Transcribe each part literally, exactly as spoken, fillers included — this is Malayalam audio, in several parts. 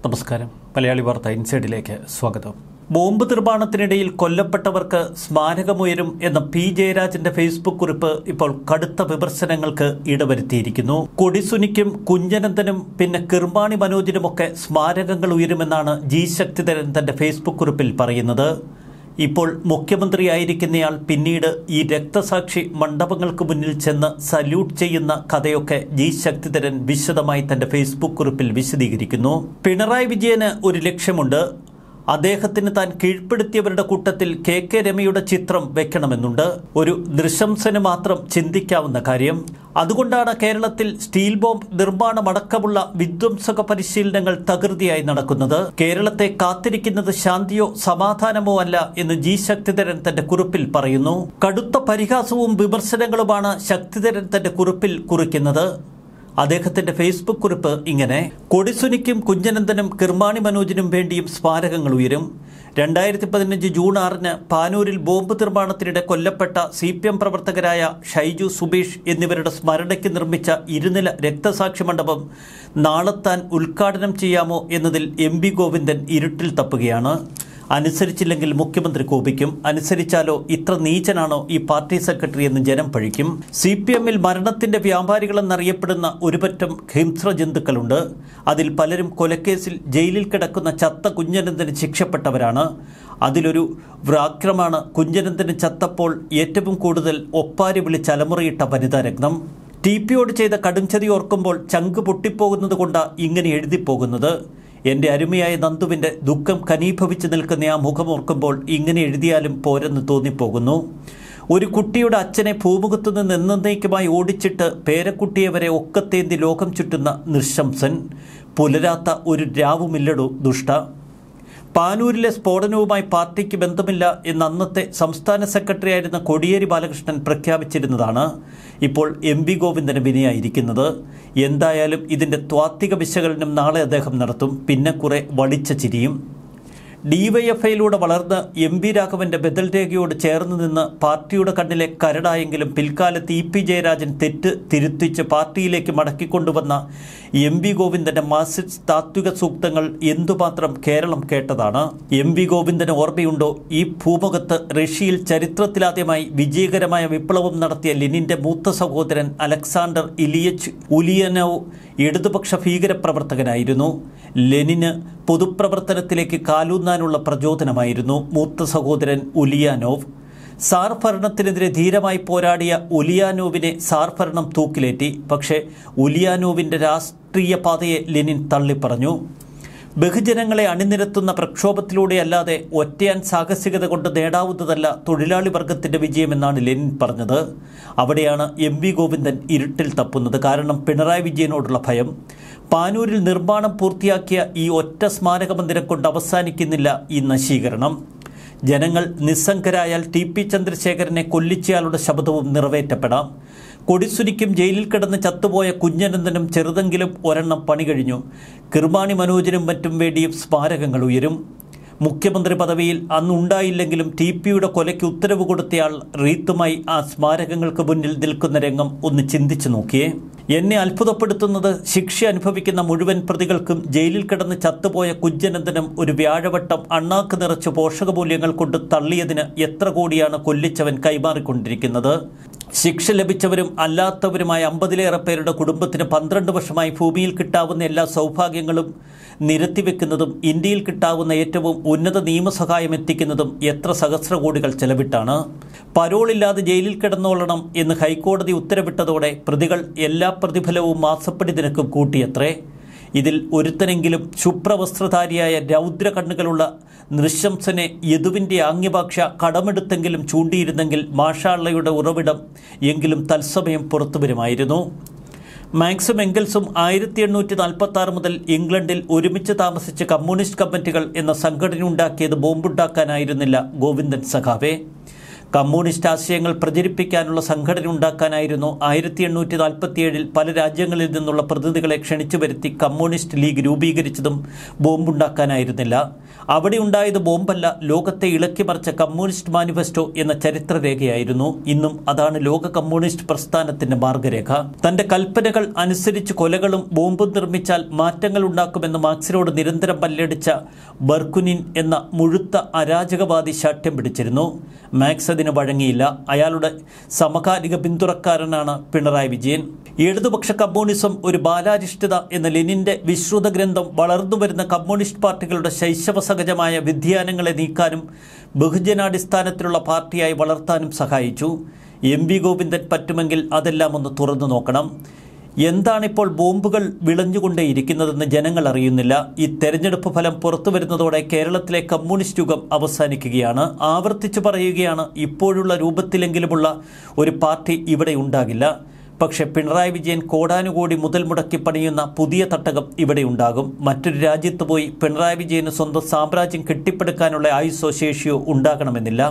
നമസ്കാരം. മലയാളി വാർത്ത ഇൻസൈഡിലേക്ക് സ്വാഗതം. ബോംബ് നിർമ്മാണത്തിനിടയിൽ കൊല്ലപ്പെട്ടവർക്ക് സ്മാരകമുയരും എന്ന പി ജയരാജന്റെ ഫേസ്ബുക്ക് കുറിപ്പ് ഇപ്പോൾ കടുത്ത വിമർശനങ്ങൾക്ക് ഇടവരുത്തിയിരിക്കുന്നു. കൊടിസുനിക്കും കുഞ്ഞനന്തനും പിന്നെ കിർമാണി മനോജിനുമൊക്കെ സ്മാരകങ്ങൾ ഉയരുമെന്നാണ് ജി ശക്തിധരൻ തന്റെ ഫേസ്ബുക്ക് കുറിപ്പിൽ പറയുന്നത്. ഇപ്പോൾ മുഖ്യമന്ത്രിയായിരിക്കുന്നയാൾ പിന്നീട് ഈ രക്തസാക്ഷി മണ്ഡപങ്ങൾക്ക് മുന്നിൽ ചെന്ന് സല്യൂട്ട് ചെയ്യുന്ന കഥയൊക്കെ ജി ശക്തിധരൻ വിശദമായി തന്റെ ഫേസ്ബുക്ക് കുറിപ്പിൽ വിശദീകരിക്കുന്നു. പിണറായി വിജയന് ഒരു ലക്ഷ്യമുണ്ട്. അദ്ദേഹത്തിന് താൻ കീഴ്പ്പെടുത്തിയവരുടെ കൂട്ടത്തിൽ കെ കെ രമയുടെ ചിത്രം വെക്കണമെന്നുണ്ട്. ഒരു നൃശംസന് മാത്രം ചിന്തിക്കാവുന്ന കാര്യം. അതുകൊണ്ടാണ് കേരളത്തിൽ സ്റ്റീൽ ബോംബ് നിർമ്മാണമടക്കമുള്ള വിധ്വംസക പരിശീലനങ്ങൾ തകൃതിയായി നടക്കുന്നത്. കേരളത്തെ കാത്തിരിക്കുന്നത് ശാന്തിയോ സമാധാനമോ അല്ല എന്ന് ജി ശക്തിധരൻ തന്റെ കുറിപ്പിൽ പറയുന്നു. കടുത്ത പരിഹാസവും വിമർശനങ്ങളുമാണ് ശക്തിധരൻ തന്റെ കുറിപ്പിൽ കുറിക്കുന്നത്. അദ്ദേഹത്തിന്റെ ഫേസ്ബുക്ക് കുറിപ്പ് ഇങ്ങനെ: കൊടിസുനിക്കും കുഞ്ഞനന്തനും കിർമാണി മനോജിനും വേണ്ടിയും സ്മാരകങ്ങൾ ഉയരും. രണ്ടായിരത്തി പതിനഞ്ച് ജൂൺ ആറിന് പാനൂരിൽ ബോംബ് നിർമ്മാണത്തിനിടെ കൊല്ലപ്പെട്ട സി പി എം പ്രവർത്തകരായ ഷൈജു സുബീഷ് എന്നിവരുടെ സ്മരണയ്ക്ക് നിർമ്മിച്ച ഇരുനില രക്തസാക്ഷി മണ്ഡപം നാളെ താൻ ഉദ്ഘാടനം ചെയ്യാമോ എന്നതിൽ എം വി ഗോവിന്ദൻ ഇരുട്ടിൽ തപ്പുകയാണ്. അനുസരിച്ചില്ലെങ്കിൽ മുഖ്യമന്ത്രി കോപിക്കും. അനുസരിച്ചാലോ ഇത്ര നീചനാണോ ഈ പാർട്ടി സെക്രട്ടറി എന്ന് ജനം പഴിക്കും. സി പി എമ്മിൽ മരണത്തിന്റെ വ്യാപാരികളെന്നറിയപ്പെടുന്ന ഒരുപറ്റം ഹിംസ്ര ജന്തുക്കളുണ്ട്. അതിൽ പലരും കൊലക്കേസിൽ ജയിലിൽ കിടക്കുന്ന ചത്ത കുഞ്ഞനന്തന് ശിക്ഷപ്പെട്ടവരാണ്. അതിലൊരു വ്രാക്രമാണ് കുഞ്ഞനന്തന് ചത്തപ്പോൾ ഏറ്റവും കൂടുതൽ ഒപ്പാരി വിളിച്ച് അലമുറയിട്ട വനിതാരത്നം. ടി പിയോട് ചെയ്ത കടുംചതി ഓർക്കുമ്പോൾ ചങ്ക് പൊട്ടിപ്പോകുന്നത് കൊണ്ടാ ഇങ്ങനെ എഴുതിപ്പോകുന്നത്. എൻ്റെ അരുമയായ നന്ദുവിൻ്റെ ദുഃഖം കനീഭവിച്ച് നിൽക്കുന്ന ആ മുഖമോർക്കുമ്പോൾ ഇങ്ങനെ എഴുതിയാലും പോരെന്ന് തോന്നിപ്പോകുന്നു. ഒരു കുട്ടിയുടെ അച്ഛനെ ഭൂമുഖത്തു നിന്ന് എന്നേക്കുമായി ഓടിച്ചിട്ട് പേരക്കുട്ടിയെ വരെ ഒക്കത്തേന്തി ലോകം ചുറ്റുന്ന നൃശംസൻ. പുലരാത്ത ഒരു രാവുമില്ലടോ ദുഷ്ട. പാനൂരിലെ സ്ഫോടനവുമായി പാർട്ടിക്ക് ബന്ധമില്ല എന്ന് അന്നത്തെ സംസ്ഥാന സെക്രട്ടറി ആയിരുന്ന കോടിയേരി ബാലകൃഷ്ണൻ പ്രഖ്യാപിച്ചിരുന്നതാണ്. ഇപ്പോൾ എം വി ഗോവിന്ദന് വിനയായിരിക്കുന്നത്. എന്തായാലും ഇതിൻ്റെ ത്വാത്വിക വിശകലനം നാളെ അദ്ദേഹം നടത്തും. പിന്നെ കുറെ വടിച്ച ചിരിയും. ഡിവൈഎഫ്ഐയിലൂടെ വളർന്ന് എം വി രാഘവന്റെ ബദൽ രേഖയോട് ചേർന്ന് നിന്ന് പാർട്ടിയുടെ കണ്ണിലെ കരടായെങ്കിലും പിൽക്കാലത്ത് ഇ പി ജയരാജൻ തെറ്റ് തിരുത്തിച്ച് പാർട്ടിയിലേക്ക് മടക്കിക്കൊണ്ടുവന്ന എം വി ഗോവിന്ദന്റെ മാർക്സിസ്റ്റ് താത്വിക സൂക്തങ്ങൾ എന്തുമാത്രം കേരളം കേട്ടതാണ്. എം വി ഗോവിന്ദന് ഓർമ്മയുണ്ടോ ഈ ഭൂമുഖത്ത് റഷ്യയിൽ ചരിത്രത്തിലാദ്യമായി വിജയകരമായ വിപ്ലവം നടത്തിയ ലെനിന്റെ മൂത്ത സഹോദരൻ അലക്സാണ്ടർ ഇലിയച്ച് ഉലിയനോവ് ഇടതുപക്ഷ ഭീകരപ്രവർത്തകനായിരുന്നു. ലെനിന് പൊതുപ്രവർത്തനത്തിലേക്ക് കാലൂന്നാനുള്ള പ്രചോദനമായിരുന്നു മൂത്ത സഹോദരൻ ഉലിയാനോവ്. സാർ ഭരണത്തിനെതിരെ ധീരമായി പോരാടിയ ഉലിയാനോവിനെ സാർ ഭരണം തൂക്കിലേറ്റി. പക്ഷേ ഉലിയാനോവിൻ്റെ രാഷ്ട്രീയ പാതയെ ലെനിൻ തള്ളിപ്പറഞ്ഞു. ബഹുജനങ്ങളെ അണിനിരത്തുന്ന പ്രക്ഷോഭത്തിലൂടെയല്ലാതെ ഒറ്റയാൻ സാഹസികത കൊണ്ട് നേടാവുന്നതല്ല തൊഴിലാളി വർഗത്തിൻ്റെ വിജയമെന്നാണ് ലെനിൻ പറഞ്ഞത്. അവിടെയാണ് എം വി ഗോവിന്ദൻ ഇരുട്ടിൽ തപ്പുന്നത്. കാരണം പിണറായി വിജയനോടുള്ള ഭയം. പാനൂരിൽ നിർമ്മാണം പൂർത്തിയാക്കിയ ഈ ഒറ്റ സ്മാരക മന്ദിരം കൊണ്ട് അവസാനിക്കുന്നില്ല ഈ നശീകരണം. ജനങ്ങൾ നിസ്സംഗരായാൽ ടി പി ചന്ദ്രശേഖരനെ കൊല്ലിച്ചയാളുടെ ശബ്ദവും നിറവേറ്റപ്പെടാം. കൊടിസുനിക്കും ജയിലിൽ കിടന്ന് ചത്തുപോയ കുഞ്ഞനന്തനും ചെറുതെങ്കിലും ഒരെണ്ണം പണി കഴിഞ്ഞു. കിർമാണി മനോജിനും മറ്റും വേണ്ടിയും സ്മാരകങ്ങൾ ഉയരും. മുഖ്യമന്ത്രി പദവിയിൽ അന്നുണ്ടായില്ലെങ്കിലും ടി പിയുടെ കൊലയ്ക്ക് ഉത്തരവ് കൊടുത്തയാൾ റീത്തുമായി ആ സ്മാരകങ്ങൾക്ക് മുന്നിൽ നിൽക്കുന്ന രംഗം ഒന്ന് ചിന്തിച്ചു നോക്കിയേ. എന്നെ അത്ഭുതപ്പെടുത്തുന്നത് ശിക്ഷ അനുഭവിക്കുന്ന മുഴുവൻ പ്രതികൾക്കും ജയിലിൽ കിടന്ന് ചത്തുപോയ കുഞ്ഞനന്തനും ഒരു വ്യാഴവട്ടം അണ്ണാക്ക് നിറച്ച് പോഷകമൂല്യങ്ങൾ കൊണ്ട് തള്ളിയതിന് എത്ര കോടിയാണ് കൊല്ലിച്ചവൻ കൈമാറിക്കൊണ്ടിരിക്കുന്നത്. ശിക്ഷ ലഭിച്ചവരും അല്ലാത്തവരുമായ അമ്പതിലേറെ പേരുടെ കുടുംബത്തിന് പന്ത്രണ്ട് വർഷമായി ഭൂമിയിൽ കിട്ടാവുന്ന എല്ലാ സൗഭാഗ്യങ്ങളും നിരത്തിവെക്കുന്നതും ഇന്ത്യയിൽ കിട്ടാവുന്ന ഏറ്റവും ഉന്നത നിയമസഹായം എത്തിക്കുന്നതും എത്ര സഹസ്ര കോടികൾ ചെലവിട്ടാണ്. പരോളില്ലാതെ ജയിലിൽ കിടന്നോളണം എന്ന് ഹൈക്കോടതി ഉത്തരവിട്ടതോടെ പ്രതികൾ എല്ലാ പ്രതിഫലവും മാസപ്പടി നിരക്കും കൂട്ടിയത്രേ. ഇതിൽ ഒരുത്തനെങ്കിലും ശുഭ്രവസ്ത്രധാരിയായ രൗദ്ര കണ്ണുകളുള്ള നൃശംസനെ യദുവിൻ്റെ ആംഗ്യഭാഷ കടമെടുത്തെങ്കിലും ചൂണ്ടിയിരുന്നെങ്കിൽ മാഷാള്ളയുടെ ഉറവിടം എങ്കിലും തത്സമയം പുറത്തു വരുമായിരുന്നു. മാക്സും എംഗൽസും ആയിരത്തി എണ്ണൂറ്റി നാൽപ്പത്തി ആറ് മുതൽ ഇംഗ്ലണ്ടിൽ ഒരുമിച്ച് താമസിച്ച് കമ്മ്യൂണിസ്റ്റ് കമ്മിറ്റികൾ എന്ന സംഘടന ഉണ്ടാക്കിയത് ബോംബുണ്ടാക്കാനായിരുന്നില്ല ഗോവിന്ദൻ സഖാവേ. കമ്മ്യൂണിസ്റ്റ് ആശയങ്ങൾ പ്രചരിപ്പിക്കാനുള്ള സംഘടന ഉണ്ടാക്കാനായിരുന്നു ആയിരത്തി എണ്ണൂറ്റി നാൽപ്പത്തിയേഴിൽ പല രാജ്യങ്ങളിൽ നിന്നുള്ള പ്രതിനിധികളെ ക്ഷണിച്ചു വരുത്തി കമ്മ്യൂണിസ്റ്റ് ലീഗ് രൂപീകരിച്ചതും ബോംബുണ്ടാക്കാനായിരുന്നില്ല. അവിടെ ഉണ്ടായത് ബോംബല്ല, ലോകത്തെ ഇളക്കിമറിച്ച കമ്മ്യൂണിസ്റ്റ് മാനിഫെസ്റ്റോ എന്ന ചരിത്രരേഖയായിരുന്നു. ഇന്നും അതാണ് ലോക കമ്മ്യൂണിസ്റ്റ് പ്രസ്ഥാനത്തിന്റെ മാർഗരേഖ. തന്റെ കൽപ്പനകൾ അനുസരിച്ച് കൊലകളും ബോംബും നിർമ്മിച്ചാൽ മാറ്റങ്ങൾ ഉണ്ടാക്കുമെന്ന് മാർക്സിനോട് നിരന്തരം പല്ലടിച്ച ബർക്കുനിൻ എന്ന മുഴുത്ത അരാജകവാദി ശാഠ്യം പിടിച്ചിരുന്നു. മാർക്സ് അതിന് വഴങ്ങിയില്ല. അയാളുടെ സമകാലിക പിന്തുണക്കാരനാണ് പിണറായി വിജയൻ. ഇടതുപക്ഷ കമ്മ്യൂണിസം ഒരു ബാലാരിഷ്ഠിത എന്ന ലെനിന്റെ വിശ്രുത ഗ്രന്ഥം വളർന്നുവരുന്ന കമ്മ്യൂണിസ്റ്റ് പാർട്ടികളുടെ ശൈശവസഹജമായ വ്യതിയാനങ്ങളെ നീക്കാനും ബഹുജനാടിസ്ഥാനത്തിലുള്ള പാർട്ടിയായി വളർത്താനും സഹായിച്ചു. എം വി ഗോവിന്ദൻ പറ്റുമെങ്കിൽ അതെല്ലാം ഒന്ന് തുറന്നു നോക്കണം. എന്താണിപ്പോൾ ബോംബുകൾ വിളഞ്ഞുകൊണ്ടേയിരിക്കുന്നതെന്ന് ജനങ്ങൾ അറിയുന്നില്ല. ഈ തെരഞ്ഞെടുപ്പ് ഫലം പുറത്തു വരുന്നതോടെ കേരളത്തിലെ കമ്മ്യൂണിസ്റ്റ് യുഗം അവസാനിക്കുകയാണ്. ആവർത്തിച്ചു പറയുകയാണ്, ഇപ്പോഴുള്ള രൂപത്തിലെങ്കിലുമുള്ള ഒരു പാർട്ടി ഇവിടെ ഉണ്ടാകില്ല. പക്ഷേ പിണറായി വിജയൻ കോടാനുകോടി മുതൽ മുടക്കി പണിയുന്ന പുതിയ തട്ടകം ഇവിടെ ഉണ്ടാകും. മറ്റൊരു രാജ്യത്ത് പോയി പിണറായി വിജയന് സ്വന്തം സാമ്രാജ്യം കെട്ടിപ്പടുക്കാനുള്ള ആയുസ്സോ ശേഷിയോ ഉണ്ടാകണമെന്നില്ല.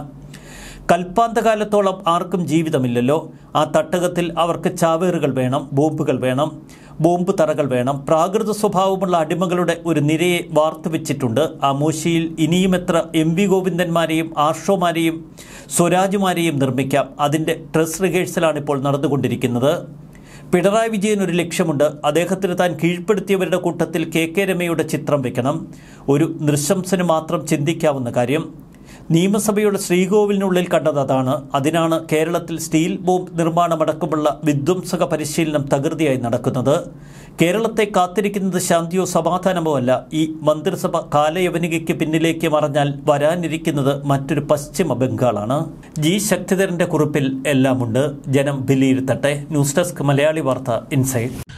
കൽപ്പാന്തകാലത്തോളം ആർക്കും ജീവിതമില്ലല്ലോ. ആ തട്ടകത്തിൽ അവർക്ക് ചാവേറുകൾ വേണം, ബോംബുകൾ വേണം, ബോംബ് തറകൾ വേണം. പ്രാകൃത സ്വഭാവമുള്ള അടിമകളുടെ ഒരു നിരയെ വാർത്തുവെച്ചിട്ടുണ്ട്. ആ മൂശയിൽ ഇനിയും എത്ര എം വി ഗോവിന്ദന്മാരെയും ആർഷോമാരെയും സ്വരാജുമാരെയും നിർമ്മിക്കാം. അതിൻ്റെ ഡ്രസ് റിഹേഴ്സലാണ് ഇപ്പോൾ നടന്നുകൊണ്ടിരിക്കുന്നത്. പിണറായി വിജയൻ ഒരു ലക്ഷ്യമുണ്ട്. അദ്ദേഹത്തിന് താൻ കീഴ്പ്പെടുത്തിയവരുടെ കൂട്ടത്തിൽ കെ കെ രമയുടെ ചിത്രം വെക്കണം. ഒരു നൃശംസന് മാത്രം ചിന്തിക്കാവുന്ന കാര്യം. നിയമസഭയുടെ ശ്രീകോവിലിനുള്ളിൽ കണ്ടത് അതാണ്. അതിനാണ് കേരളത്തിൽ സ്റ്റീൽ ബോംബ് നിർമ്മാണമടക്കമുള്ള വിധ്വംസക പരിശീലനം തകൃതിയായി നടക്കുന്നത്. കേരളത്തെ കാത്തിരിക്കുന്നത് ശാന്തിയോ സമാധാനമോ അല്ല. ഈ മന്ത്രിസഭ കാലയവനികയ്ക്ക് പിന്നിലേക്ക് മറഞ്ഞാൽ വരാനിരിക്കുന്നത് മറ്റൊരു പശ്ചിമ ബംഗാളാണ്. ജി ശക്തിധരന്റെ കുറിപ്പിൽ എല്ലാമുണ്ട്. ജനം വിലയിരുത്തട്ടെ. ന്യൂസ് ഡെസ്ക് മലയാളി വാർത്ത ഇൻസൈഡ്.